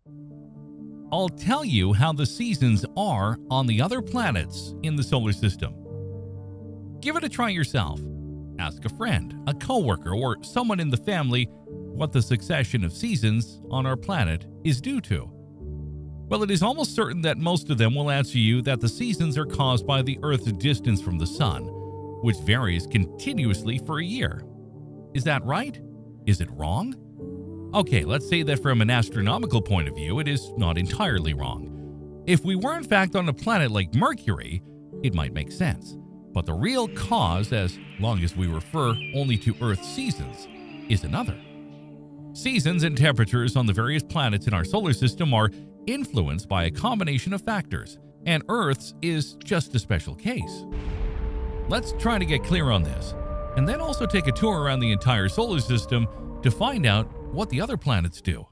I'll tell you how the seasons are on the other planets in the solar system. Give it a try yourself. Ask a friend, a coworker, or someone in the family what the succession of seasons on our planet is due to. Well, it is almost certain that most of them will answer you that the seasons are caused by the Earth's distance from the Sun, which varies continuously for a year. Is that right? Is it wrong? Okay, let's say that from an astronomical point of view, it is not entirely wrong. If we were in fact on a planet like Mercury, it might make sense. But the real cause, as long as we refer only to Earth's seasons, is another. Seasons and temperatures on the various planets in our solar system are influenced by a combination of factors, and Earth's is just a special case. Let's try to get clear on this, and then also take a tour around the entire solar system to find out what the other planets do.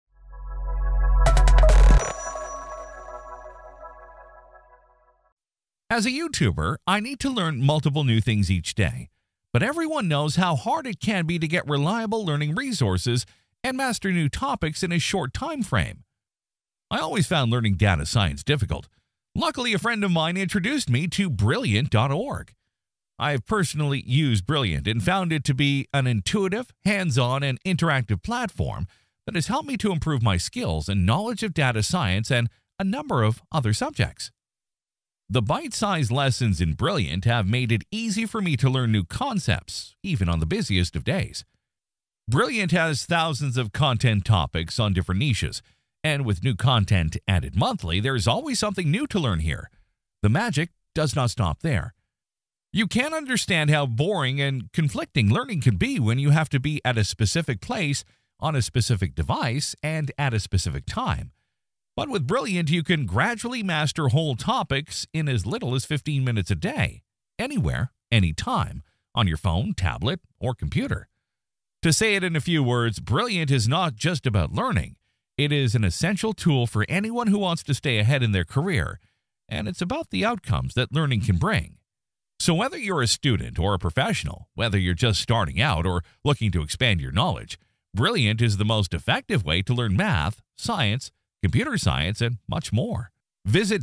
As a YouTuber, I need to learn multiple new things each day, but everyone knows how hard it can be to get reliable learning resources and master new topics in a short time frame. I always found learning data science difficult. Luckily, a friend of mine introduced me to Brilliant.org. I have personally used Brilliant and found it to be an intuitive, hands-on, and interactive platform that has helped me to improve my skills and knowledge of data science and a number of other subjects. The bite-sized lessons in Brilliant have made it easy for me to learn new concepts, even on the busiest of days. Brilliant has thousands of content topics on different niches, and with new content added monthly, there is always something new to learn here. The magic does not stop there. You can't understand how boring and conflicting learning can be when you have to be at a specific place, on a specific device, and at a specific time. But with Brilliant, you can gradually master whole topics in as little as 15 minutes a day, anywhere, anytime, on your phone, tablet, or computer. To say it in a few words, Brilliant is not just about learning. It is an essential tool for anyone who wants to stay ahead in their career, and it's about the outcomes that learning can bring. So whether you're a student or a professional, whether you're just starting out or looking to expand your knowledge, Brilliant is the most effective way to learn math, science, computer science, and much more. Visit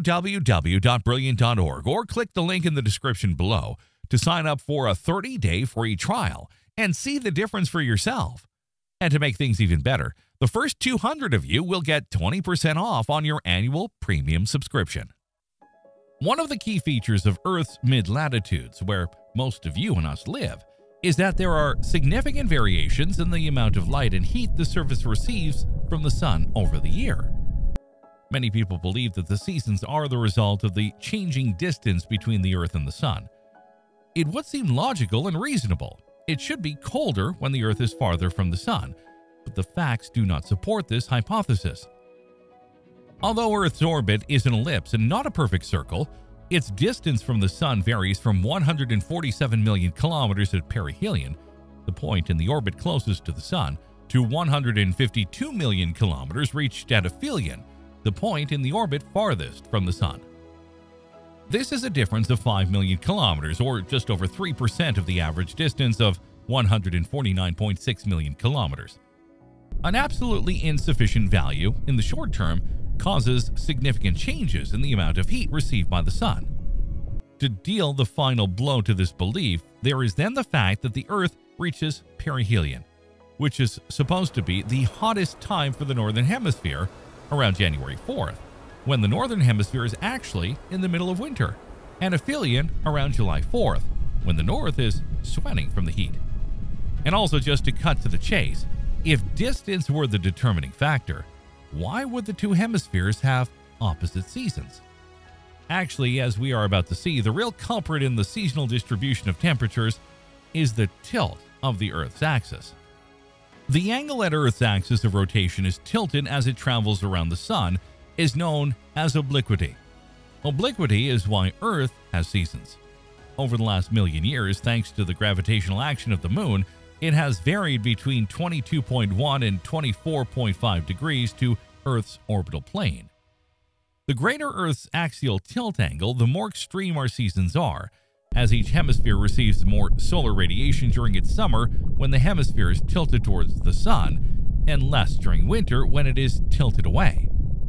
www.brilliant.org or click the link in the description below to sign up for a 30-day free trial and see the difference for yourself. And to make things even better, the first 200 of you will get 20% off on your annual premium subscription. One of the key features of Earth's mid-latitudes, where most of you and us live, is that there are significant variations in the amount of light and heat the surface receives from the sun over the year. Many people believe that the seasons are the result of the changing distance between the Earth and the sun. It would seem logical and reasonable. It should be colder when the Earth is farther from the sun, but the facts do not support this hypothesis. Although Earth's orbit is an ellipse and not a perfect circle, its distance from the Sun varies from 147 million kilometers at perihelion, the point in the orbit closest to the Sun, to 152 million kilometers reached at aphelion, the point in the orbit farthest from the Sun. This is a difference of 5 million kilometers, or just over 3% of the average distance of 149.6 million kilometers. An absolutely insufficient value in the short term causes significant changes in the amount of heat received by the sun. To deal the final blow to this belief, there is then the fact that the Earth reaches perihelion, which is supposed to be the hottest time for the Northern Hemisphere, around January 4th, when the Northern Hemisphere is actually in the middle of winter, and aphelion around July 4th, when the North is sweating from the heat. And also, just to cut to the chase, if distance were the determining factor, why would the two hemispheres have opposite seasons? Actually, as we are about to see, the real culprit in the seasonal distribution of temperatures is the tilt of the Earth's axis. The angle at Earth's axis of rotation is tilted as it travels around the Sun, is known as obliquity. Obliquity is why Earth has seasons. Over the last million years, thanks to the gravitational action of the Moon, it has varied between 22.1 and 24.5 degrees to Earth's orbital plane. The greater Earth's axial tilt angle, the more extreme our seasons are, as each hemisphere receives more solar radiation during its summer when the hemisphere is tilted towards the Sun, and less during winter when it is tilted away.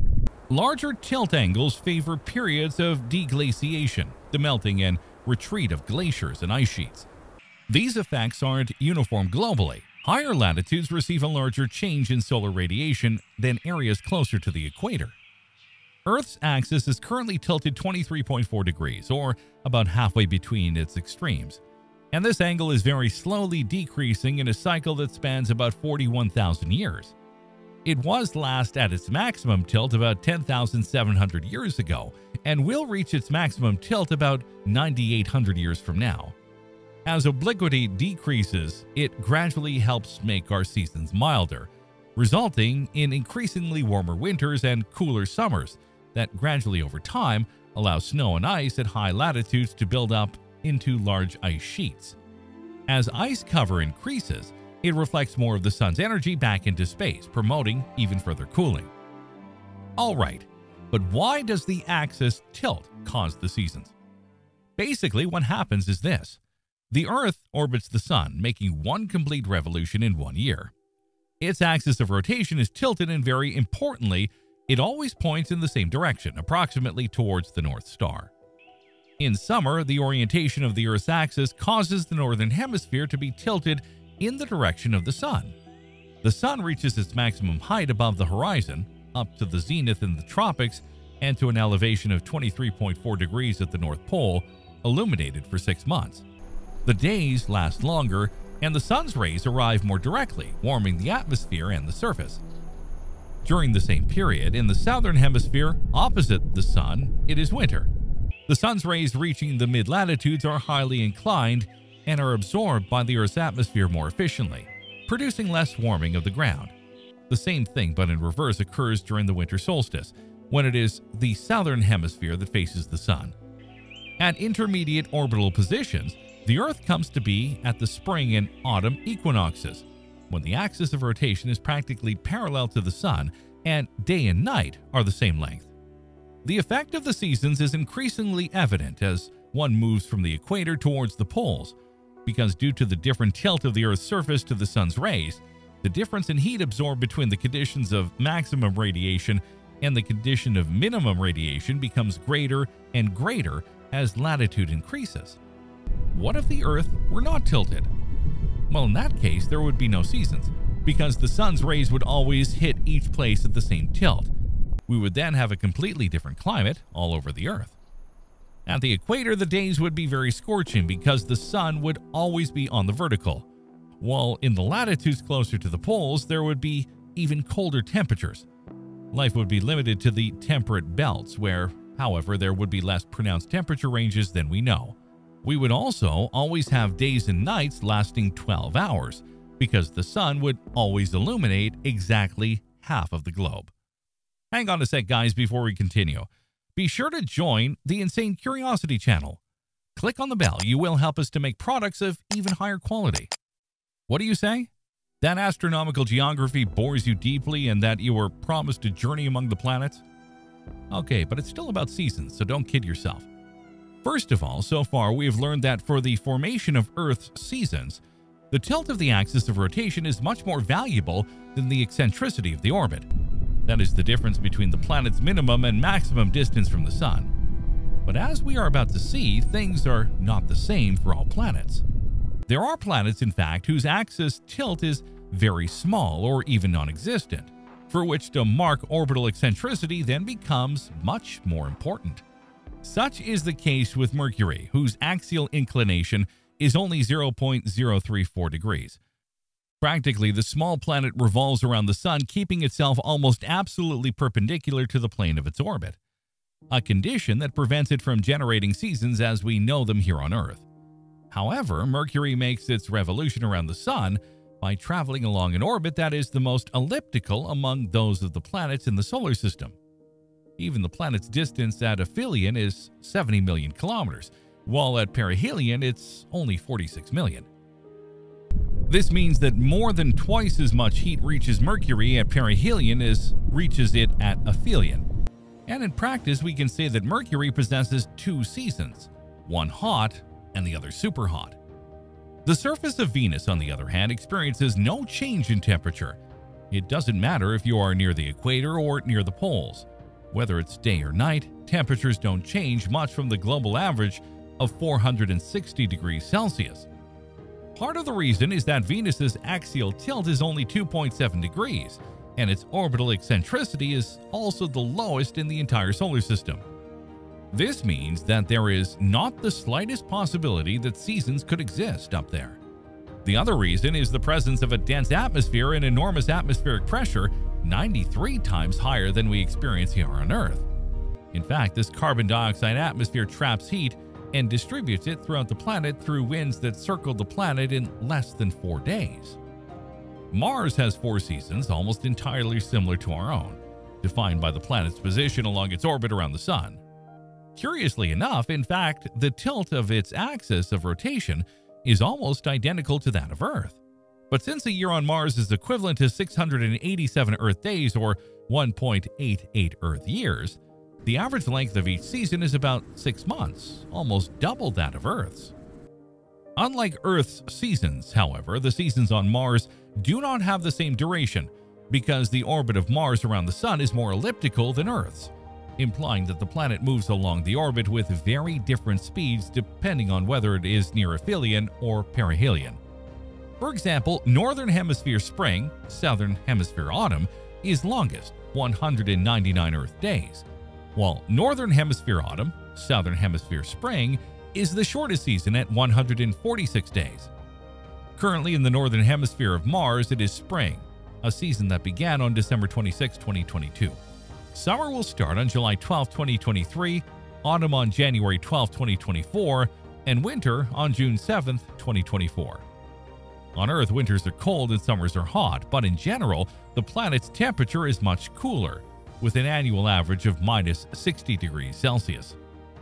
Larger tilt angles favor periods of deglaciation, the melting and retreat of glaciers and ice sheets. These effects aren't uniform globally. Higher latitudes receive a larger change in solar radiation than areas closer to the equator. Earth's axis is currently tilted 23.4 degrees, or about halfway between its extremes, and this angle is very slowly decreasing in a cycle that spans about 41,000 years. It was last at its maximum tilt about 10,700 years ago, and will reach its maximum tilt about 9,800 years from now. As obliquity decreases, it gradually helps make our seasons milder, resulting in increasingly warmer winters and cooler summers that gradually over time allow snow and ice at high latitudes to build up into large ice sheets. As ice cover increases, it reflects more of the sun's energy back into space, promoting even further cooling. Alright, but why does the axis tilt cause the seasons? Basically, what happens is this. The Earth orbits the Sun, making one complete revolution in 1 year. Its axis of rotation is tilted, and very importantly, it always points in the same direction, approximately towards the North Star. In summer, the orientation of the Earth's axis causes the northern hemisphere to be tilted in the direction of the Sun. The Sun reaches its maximum height above the horizon, up to the zenith in the tropics, and to an elevation of 23.4 degrees at the North Pole, illuminated for 6 months. The days last longer, and the sun's rays arrive more directly, warming the atmosphere and the surface. During the same period, in the southern hemisphere, opposite the sun, it is winter. The sun's rays reaching the mid-latitudes are highly inclined and are absorbed by the Earth's atmosphere more efficiently, producing less warming of the ground. The same thing, but in reverse, occurs during the winter solstice, when it is the southern hemisphere that faces the sun. At intermediate orbital positions, the Earth comes to be at the spring and autumn equinoxes, when the axis of rotation is practically parallel to the sun and day and night are the same length. The effect of the seasons is increasingly evident as one moves from the equator towards the poles, because due to the different tilt of the Earth's surface to the sun's rays, the difference in heat absorbed between the conditions of maximum radiation and the condition of minimum radiation becomes greater and greater as latitude increases. What if the Earth were not tilted? Well, in that case, there would be no seasons, because the sun's rays would always hit each place at the same tilt. We would then have a completely different climate all over the Earth. At the equator, the days would be very scorching because the sun would always be on the vertical, while in the latitudes closer to the poles, there would be even colder temperatures. Life would be limited to the temperate belts, where, however, there would be less pronounced temperature ranges than we know. We would also always have days and nights lasting 12 hours, because the sun would always illuminate exactly half of the globe. Hang on a sec, guys, before we continue. Be sure to join the Insane Curiosity channel. Click on the bell. You will help us to make products of even higher quality. What do you say? That astronomical geography bores you deeply and that you were promised a journey among the planets? Okay, but it's still about seasons, so don't kid yourself. First of all, so far we have learned that for the formation of Earth's seasons, the tilt of the axis of rotation is much more valuable than the eccentricity of the orbit. That is the difference between the planet's minimum and maximum distance from the Sun. But as we are about to see, things are not the same for all planets. There are planets, in fact, whose axis tilt is very small or even non-existent, for which to mark orbital eccentricity then becomes much more important. Such is the case with Mercury, whose axial inclination is only 0.034 degrees. Practically, the small planet revolves around the Sun, keeping itself almost absolutely perpendicular to the plane of its orbit, a condition that prevents it from generating seasons as we know them here on Earth. However, Mercury makes its revolution around the Sun by traveling along an orbit that is the most elliptical among those of the planets in the solar system. Even the planet's distance at aphelion is 70 million kilometers, while at perihelion it's only 46 million. This means that more than twice as much heat reaches Mercury at perihelion as reaches it at aphelion. And in practice, we can say that Mercury possesses two seasons, one hot and the other super hot. The surface of Venus, on the other hand, experiences no change in temperature. It doesn't matter if you are near the equator or near the poles. Whether it's day or night, temperatures don't change much from the global average of 460 degrees Celsius. Part of the reason is that Venus's axial tilt is only 2.7 degrees, and its orbital eccentricity is also the lowest in the entire solar system. This means that there is not the slightest possibility that seasons could exist up there. The other reason is the presence of a dense atmosphere and enormous atmospheric pressure 93 times higher than we experience here on Earth. In fact, this carbon dioxide atmosphere traps heat and distributes it throughout the planet through winds that circle the planet in less than 4 days. Mars has 4 seasons almost entirely similar to our own, defined by the planet's position along its orbit around the Sun. Curiously enough, in fact, the tilt of its axis of rotation is almost identical to that of Earth. But since a year on Mars is equivalent to 687 Earth days or 1.88 Earth years, the average length of each season is about 6 months, almost double that of Earth's. Unlike Earth's seasons, however, the seasons on Mars do not have the same duration because the orbit of Mars around the Sun is more elliptical than Earth's, implying that the planet moves along the orbit with very different speeds depending on whether it is near aphelion or perihelion. For example, Northern Hemisphere spring, Southern Hemisphere autumn, is longest, 199 Earth days, while Northern Hemisphere autumn, Southern Hemisphere spring, is the shortest season at 146 days. Currently in the Northern Hemisphere of Mars, it is spring, a season that began on December 26, 2022. Summer will start on July 12, 2023, autumn on January 12, 2024, and winter on June 7, 2024. On Earth, winters are cold and summers are hot, but in general, the planet's temperature is much cooler, with an annual average of minus 60 degrees Celsius.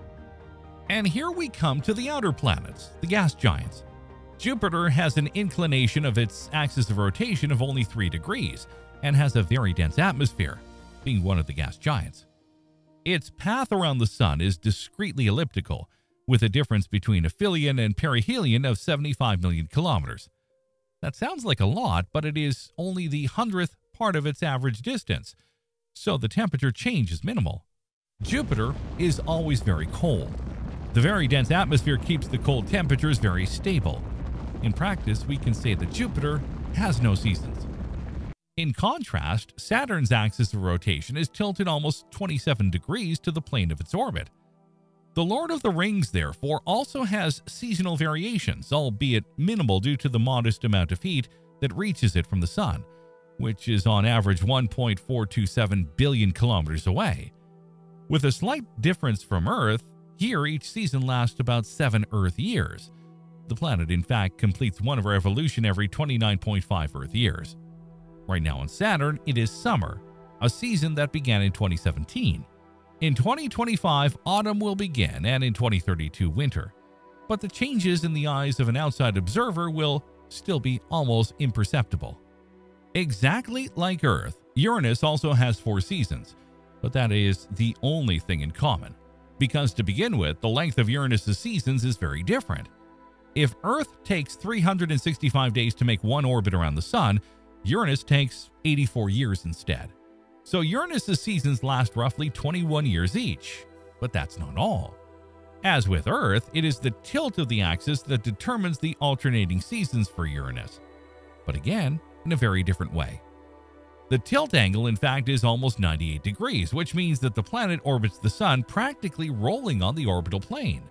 And here we come to the outer planets, the gas giants. Jupiter has an inclination of its axis of rotation of only 3 degrees and has a very dense atmosphere, being one of the gas giants. Its path around the Sun is discretely elliptical, with a difference between aphelion and perihelion of 75 million kilometers. That sounds like a lot, but it is only the 100th part of its average distance, so the temperature change is minimal. Jupiter is always very cold. The very dense atmosphere keeps the cold temperatures very stable. In practice, we can say that Jupiter has no seasons. In contrast, Saturn's axis of rotation is tilted almost 27 degrees to the plane of its orbit. The Lord of the Rings, therefore, also has seasonal variations, albeit minimal due to the modest amount of heat that reaches it from the Sun, which is on average 1.427 billion kilometers away. With a slight difference from Earth, here each season lasts about 7 Earth years. The planet, in fact, completes one revolution every 29.5 Earth years. Right now on Saturn, it is summer, a season that began in 2017. In 2025, autumn will begin, and in 2032, winter. But the changes in the eyes of an outside observer will still be almost imperceptible. Exactly like Earth, Uranus also has 4 seasons, but that is the only thing in common, because to begin with, the length of Uranus's seasons is very different. If Earth takes 365 days to make one orbit around the Sun, Uranus takes 84 years instead. So Uranus's seasons last roughly 21 years each, but that's not all. As with Earth, it is the tilt of the axis that determines the alternating seasons for Uranus, but again, in a very different way. The tilt angle, in fact, is almost 98 degrees, which means that the planet orbits the Sun practically rolling on the orbital plane.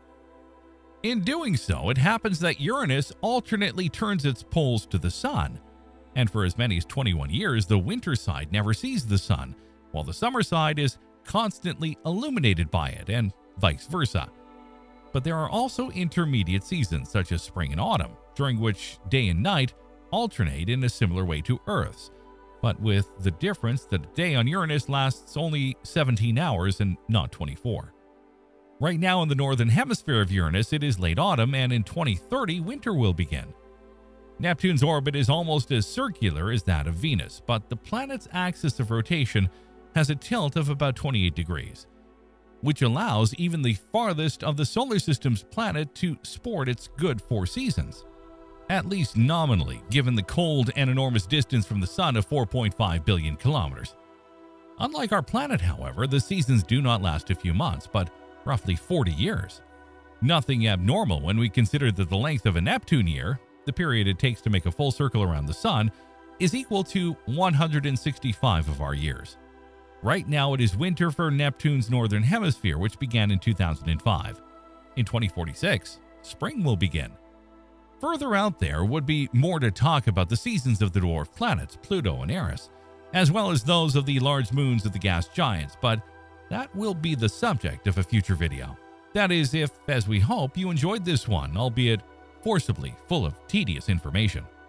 In doing so, it happens that Uranus alternately turns its poles to the Sun, and for as many as 21 years, the winter side never sees the Sun, while the summer side is constantly illuminated by it, and vice versa. But there are also intermediate seasons, such as spring and autumn, during which day and night alternate in a similar way to Earth's, but with the difference that a day on Uranus lasts only 17 hours and not 24. Right now in the northern hemisphere of Uranus, it is late autumn, and in 2030, winter will begin. Neptune's orbit is almost as circular as that of Venus, but the planet's axis of rotation has a tilt of about 28 degrees, which allows even the farthest of the solar system's planet to sport its good 4 seasons. at least nominally, given the cold and enormous distance from the Sun of 4.5 billion kilometers. Unlike our planet, however, the seasons do not last a few months, but roughly 40 years. Nothing abnormal when we consider that the length of a Neptune year, the period it takes to make a full circle around the Sun, is equal to 165 of our years. Right now it is winter for Neptune's northern hemisphere, which began in 2005. In 2046, spring will begin. Further out there would be more to talk about the seasons of the dwarf planets Pluto and Eris, as well as those of the large moons of the gas giants, but that will be the subject of a future video. That is, if, as we hope, you enjoyed this one, albeit forcibly full of tedious information.